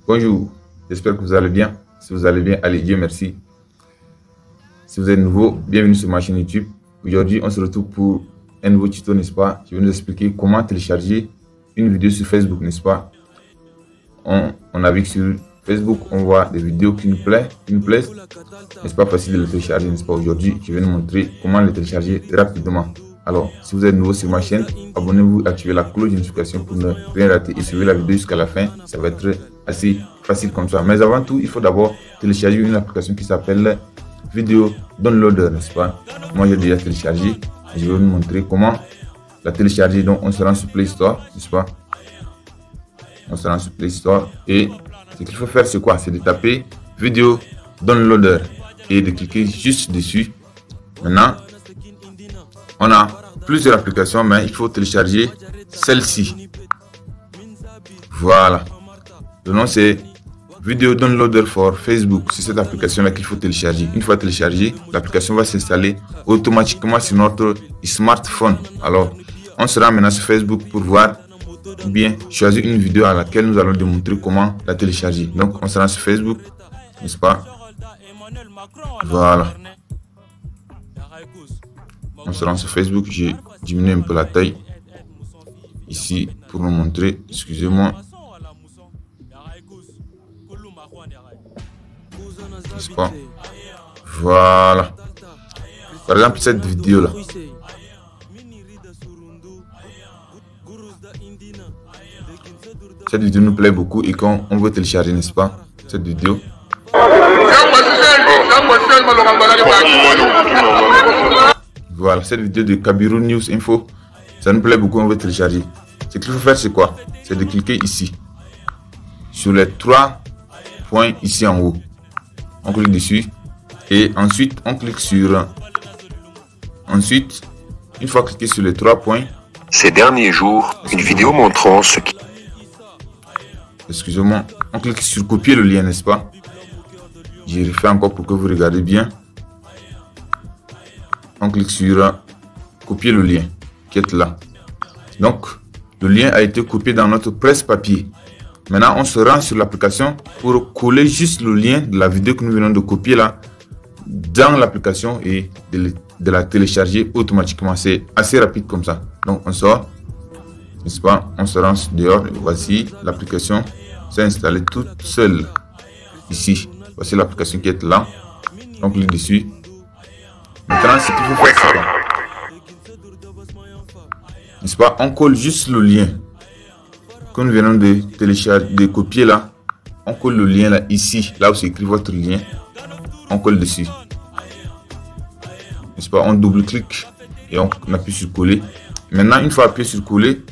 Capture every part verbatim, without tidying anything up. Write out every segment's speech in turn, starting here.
Bonjour, j'espère que vous allez bien. Si vous allez bien, allez, Dieu merci. Si vous êtes nouveau, bienvenue sur ma chaîne YouTube. Aujourd'hui, on se retrouve pour un nouveau tuto, n'est-ce pas? Je vais nous expliquer comment télécharger une vidéo sur Facebook, n'est-ce pas? On, on a vu que sur Facebook, on voit des vidéos qui nous plaisent, qui nous plaisent. N'est-ce pas facile de les télécharger, n'est-ce pas? Aujourd'hui, je vais nous montrer comment les télécharger rapidement. Alors, si vous êtes nouveau sur ma chaîne, abonnez-vous, activez la cloche de notification pour ne rien rater et suivez la vidéo jusqu'à la fin. Ça va être assez facile comme ça. Mais avant tout, il faut d'abord télécharger une application qui s'appelle Video Downloader, n'est-ce pas? Moi, j'ai déjà téléchargé. Je vais vous montrer comment la télécharger. Donc, on se rend sur Play Store, n'est-ce pas? On se rend sur Play Store et ce qu'il faut faire, c'est quoi? C'est de taper Video Downloader et de cliquer juste dessus. Maintenant, on a plusieurs applications, mais il faut télécharger celle-ci. Voilà. Le nom, c'est Video Downloader for Facebook. C'est cette application-là qu'il faut télécharger. Une fois téléchargée, l'application va s'installer automatiquement sur notre smartphone. Alors, on sera maintenant sur Facebook pour voir ou bien choisir une vidéo à laquelle nous allons démontrer comment la télécharger. Donc, on sera sur Facebook, n'est-ce pas? Voilà. On se rend sur Facebook. J'ai diminué un peu la taille ici pour vous montrer. Excusez-moi. N'est-ce pas? Voilà. Par exemple, cette vidéo là. Cette vidéo nous plaît beaucoup et quand on veut télécharger, n'est-ce pas? Cette vidéo. Voilà, cette vidéo de Kabiru News Info, ça nous plaît beaucoup, on veut télécharger. Ce qu'il faut faire, c'est quoi? C'est de cliquer ici, sur les trois points ici en haut. On clique dessus et ensuite on clique sur... Ensuite, une fois cliqué sur les trois points... Ces derniers jours, une vidéo montrant ce qui... Excusez-moi, on clique sur copier le lien, n'est-ce pas? J'ai refait encore pour que vous regardez bien. On clique sur copier le lien qui est là. Donc, le lien a été copié dans notre presse-papier. Maintenant, on se rend sur l'application pour coller juste le lien de la vidéo que nous venons de copier là dans l'application et de, de la télécharger automatiquement. C'est assez rapide comme ça. Donc, on sort, n'est-ce pas? On se rend dehors. Et voici l'application s'est installée toute seule ici. Voici l'application qui est là. On clique dessus. Maintenant, ce qu'il faut faire, c'est quoi? N'est-ce pas? On colle juste le lien que nous venons de télécharger, de copier là. On colle le lien là, ici, là où c'est écrit votre lien. On colle dessus. N'est-ce pas? On double-clique et on appuie sur coller. Maintenant, une fois appuyé sur coller,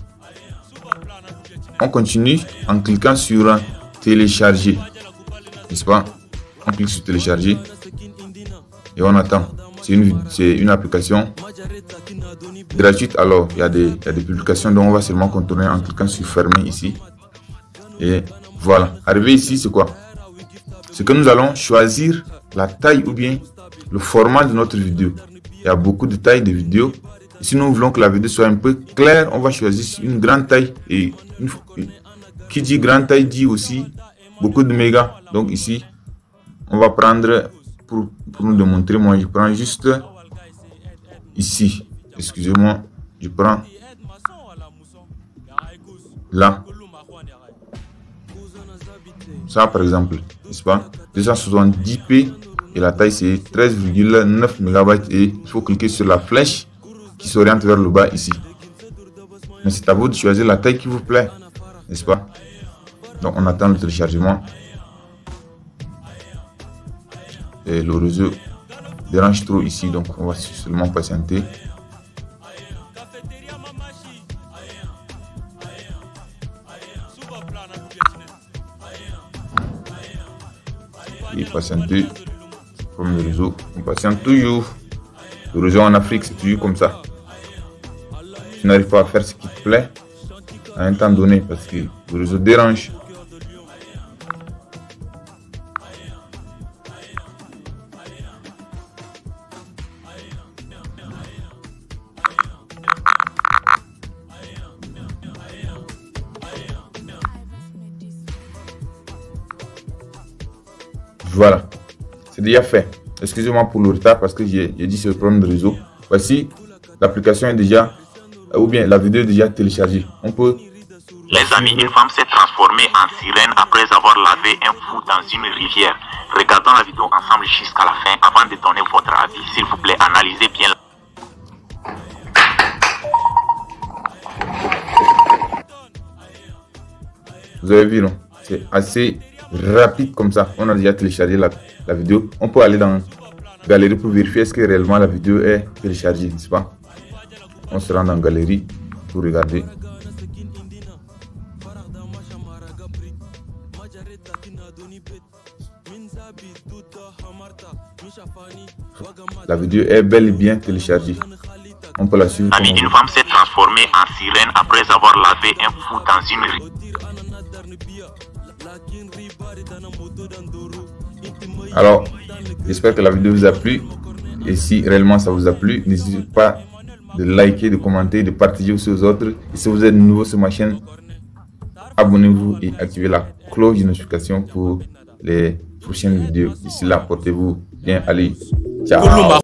on continue en cliquant sur télécharger. N'est-ce pas? On clique sur télécharger et on attend. C'est une, une application gratuite. Alors, il y, a des, il y a des publications dont on va seulement contourner en cliquant sur fermer ici. Et voilà. Arrivé ici, c'est quoi? C'est que nous allons choisir la taille ou bien le format de notre vidéo. Il y a beaucoup de tailles de vidéos. Et si nous voulons que la vidéo soit un peu claire, on va choisir une grande taille. Et une, qui dit grande taille dit aussi beaucoup de mégas. Donc ici, on va prendre... Pour, pour nous démontrer, moi je prends juste ici, excusez-moi, je prends là, ça par exemple, n'est-ce pas? deux cent soixante-dix p et la taille c'est treize virgule neuf mégabytes et il faut cliquer sur la flèche qui s'oriente vers le bas ici. Mais c'est à vous de choisir la taille qui vous plaît, n'est-ce pas? Donc on attend le téléchargement. Et le réseau dérange trop ici, donc on va seulement patienter. Et patienter comme le réseau, on patiente toujours. Le réseau en Afrique, c'est toujours comme ça. Tu n'arrives pas à faire ce qui te plaît à un temps donné parce que le réseau dérange. Voilà, c'est déjà fait. Excusez-moi pour le retard parce que j'ai dit c'est le problème de réseau. Voici, l'application est déjà, ou bien la vidéo est déjà téléchargée. On peut... Les amis, une femme s'est transformée en sirène après avoir lavé un fou dans une rivière. Regardons la vidéo ensemble jusqu'à la fin avant de donner votre avis. S'il vous plaît, analysez bien. Vous avez vu, non? C'est assez rapide comme ça. On a déjà téléchargé la, la vidéo. On peut aller dans Galerie pour vérifier est-ce que réellement la vidéo est téléchargée, n'est-ce pas? On se rend dans Galerie pour regarder. La vidéo est bel et bien téléchargée. On peut la suivre. Ami, une femme s'est transformée en sirène après avoir lavé un fou dans une rivière. Alors, j'espère que la vidéo vous a plu. Et si réellement ça vous a plu, n'hésitez pas de liker, de commenter, de partager aussi aux autres. Et si vous êtes nouveau sur ma chaîne, abonnez-vous et activez la cloche de notification pour les prochaines vidéos. D'ici là, portez-vous bien. Allez, ciao.